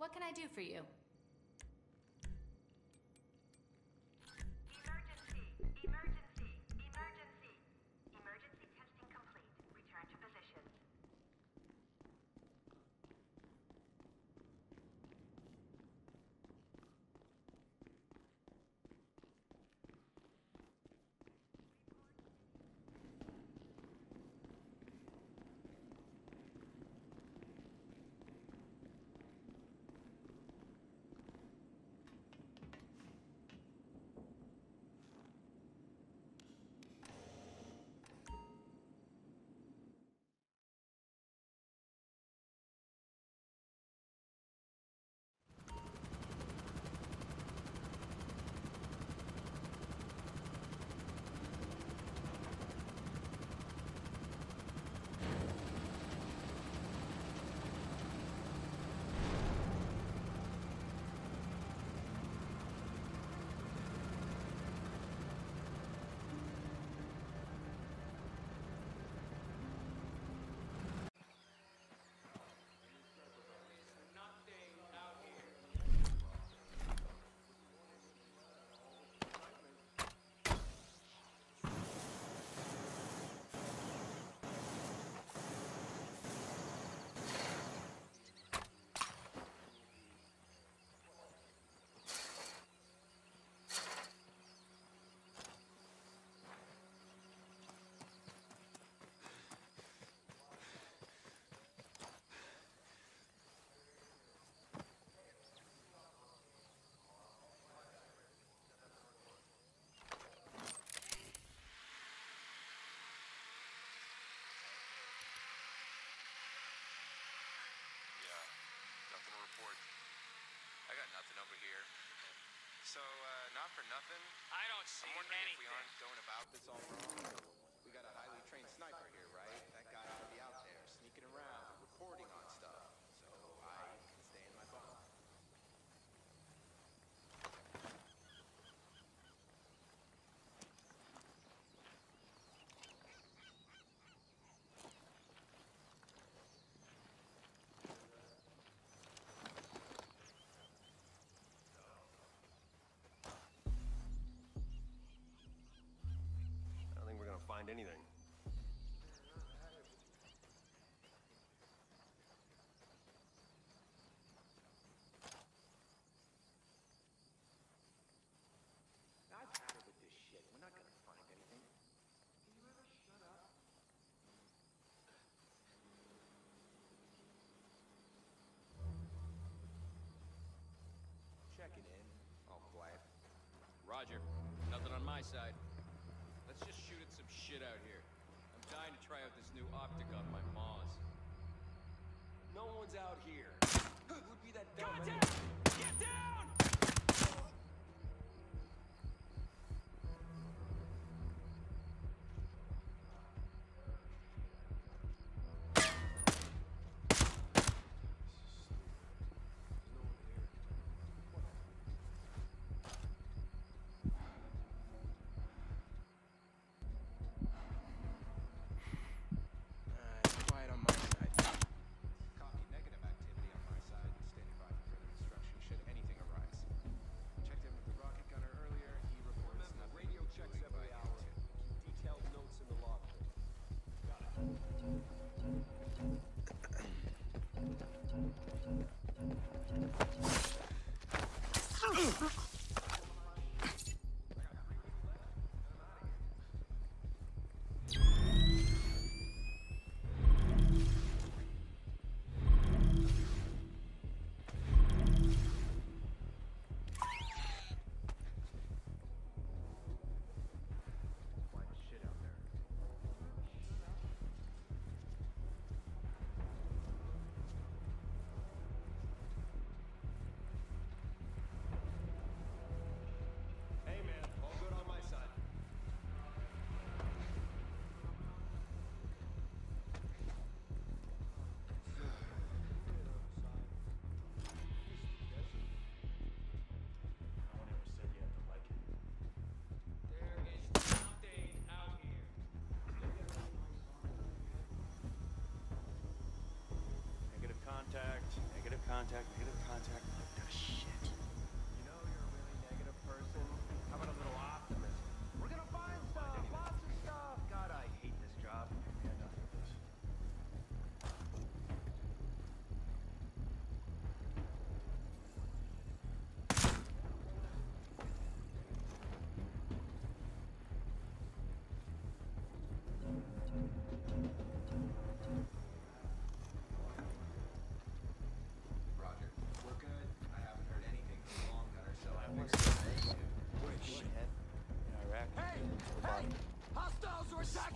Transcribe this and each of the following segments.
What can I do for you? Emergency! Emergency! Emergency! Emergency testing complete. Return to position. Nothing to report. I got nothing over here. So, not for nothing. I don't see I'm wondering anything. if we aren't going about this all wrong. We got a highly trained sniper here, right? That guy ought to be out there, sneaking around, reporting on stuff. So I can stay in my bunk. I don't think we're gonna find anything. I've had it with this shit. We're not gonna find anything. Can you ever shut up? Checking in. All quiet. Roger. Nothing on my side. Let's just shoot at some shit out here. I'm dying to try out this new optic on my Maz. No one's out here. Who'd be that dumb? Contact! Get down! Quiet on my side. Copy. Negative activity on my side. Standing by for further instruction should anything arise.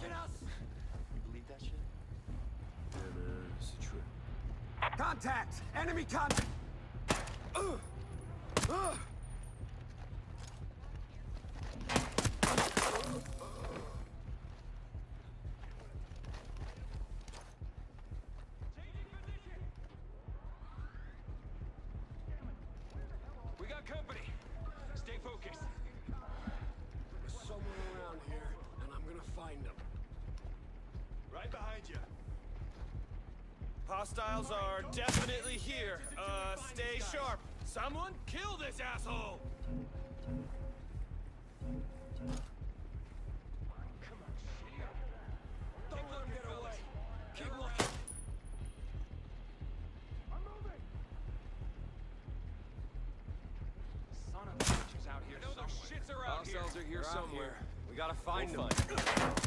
taking us! You believe that shit? Yeah, man, it's a trip. Contact! Enemy contact! We got company. Stay focused. There's someone around here, and I'm gonna find them. Right behind you. Hostiles are definitely here. Stay sharp. Someone kill this asshole! Don't let them get away. Keep looking. Son of a bitch is out here I know somewhere. those shits are out here. Hostiles are here They're out somewhere. here. We gotta find We'll them. find